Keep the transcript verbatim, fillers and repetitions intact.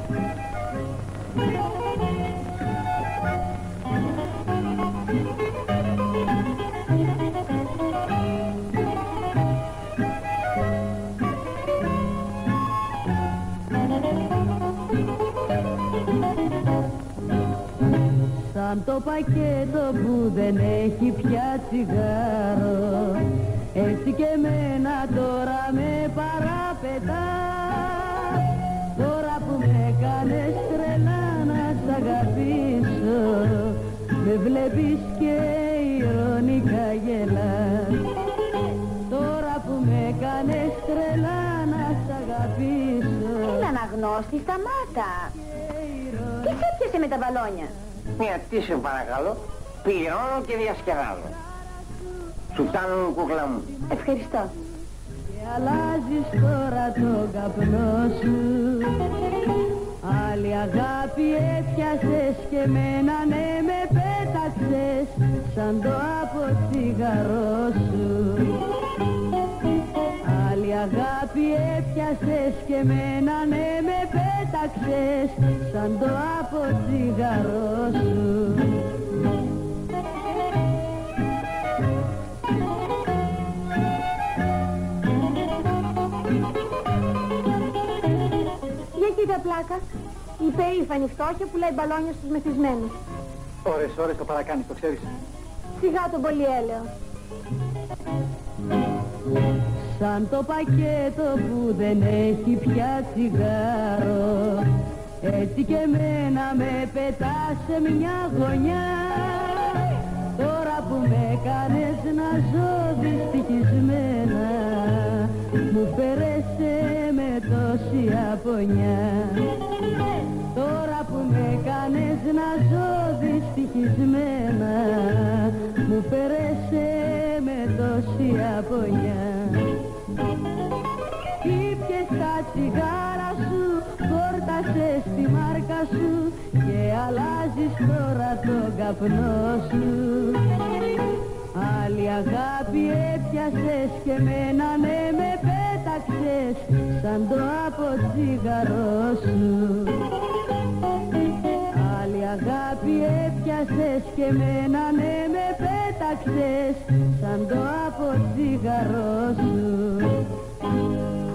Σαν το πακέτο που δεν έχει πια τσιγάρο, έτσι και εμένα τώρα με παραπετά. Τώρα που με κάνες τρελά να σ' αγαπήσω, με βλέπεις και ειρωνικά γελάς. Τώρα που με κάνες τρελά να σ' αγαπήσω. Έλα να γνώστη, σταμάτα. Τι σε έπιασε με τα μπαλόνια? Μια τι σε παρακαλώ, πληρώνω και διασκεδάζω. Σου φτάνουν, κούκλα μου. Ευχαριστώ. Και αλλάζεις τώρα τον καπνό σου, άλλη αγάπη έπιασες και μένα ναι με πέταξες σαν το από τσιγαρό σου. Άλλη αγάπη έπιασες και μένα ναι με πέταξες σαν το από τσιγαρό σου. Για κοίτα πλάκα, η περήφανη φτώχεια που λέει μπαλόνια στους μεθυσμένους. Ώρες, ώρες το παρακάνεις, το ξέρεις. Σιγά τον πολυέλαιο. Σαν το πακέτο που δεν έχει πια τσιγάρο, έτσι και εμένα με πετάς σε μια γωνιά. Τώρα που με κάνες να ζω δυστυχισμένα, μου φέρεσαι με τόση απονιά. Τώρα που με κάνες να ζω δυστυχισμένα, μου φέρεσαι με τόση απονιά. Ήπιες τα τσιγάρα σου, χόρτασες τη μάρκα σου και αλλάζεις τώρα τον καπνό σου. Άλλη αγάπη έπιασες και μένα ναι με πέταξες σαν το από τσιγαρό σου. Άλλη αγάπη έπιασες και μένα ναι με πέταξες σαν το από τσιγαρό σου.